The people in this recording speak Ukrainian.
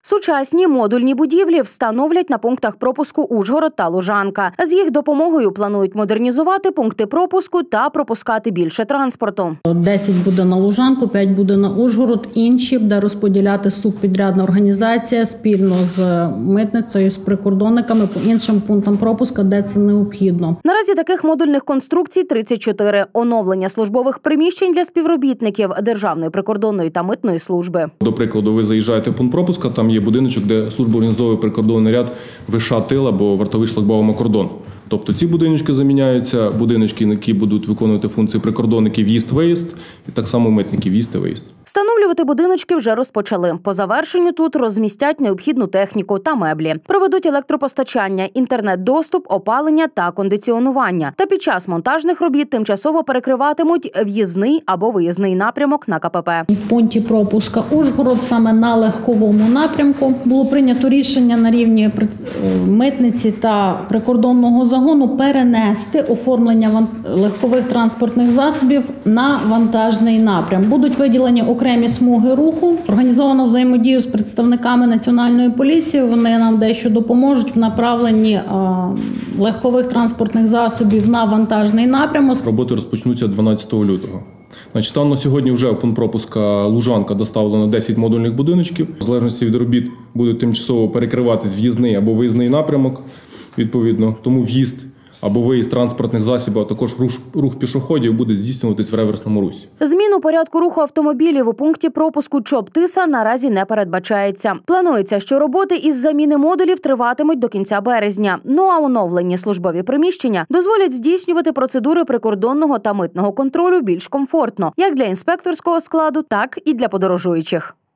Сучасні модульні будівлі встановлять на пунктах пропуску Ужгород та Лужанка. З їх допомогою планують модернізувати пункти пропуску та пропускати більше транспорту. 10 буде на Лужанку, 5 буде на Ужгород. Інші буде розподіляти субпідрядна організація спільно з митницею, з прикордонниками по іншим пунктам пропуску, де це необхідно. Наразі таких модульних конструкцій 34. Оновлення службових приміщень для співробітників Державної прикордонної та митної служби. До прикладу, ви заїжджаєте в пункт пропуска, там є будиночок, де служба організовує прикордонний ряд ВШ-тил або вартовий шлагбауму кордон. Тобто ці будиночки заміняються, будиночки, які будуть виконувати функції прикордонників в'їзд-виїзд, і так само митників в'їзд та виїзд. Встановлювати будиночки вже розпочали. По завершенню тут розмістять необхідну техніку та меблі. Проведуть електропостачання, інтернет-доступ, опалення та кондиціонування. Та під час монтажних робіт тимчасово перекриватимуть в'їзний або виїзний напрямок на КПП. В пункті пропуска Ужгород саме на легковому напрямку було прийнято рішення на рівні митниці та прикордонного загону перенести оформлення легкових транспортних засобів на вантажний напрям. Будуть виділені окремі смуги руху. Організовано взаємодію з представниками Національної поліції. Вони нам дещо допоможуть в направленні легкових транспортних засобів на вантажний напрямок. Роботи розпочнуться 12 лютого. Станом на сьогодні вже в пункт пропуска Лужанка доставлено 10 модульних будиночків. В залежності від робіт будуть тимчасово перекриватись в'їзний або виїзний напрямок, відповідно. Тому в'їзд або виїзд транспортних засобів, а також рух пішоходів буде здійснюватись в реверсному русі. Зміну порядку руху автомобілів у пункті пропуску ЧОП-Тиса наразі не передбачається. Планується, що роботи із заміни модулів триватимуть до кінця березня. Ну а оновлені службові приміщення дозволять здійснювати процедури прикордонного та митного контролю більш комфортно, як для інспекторського складу, так і для подорожуючих.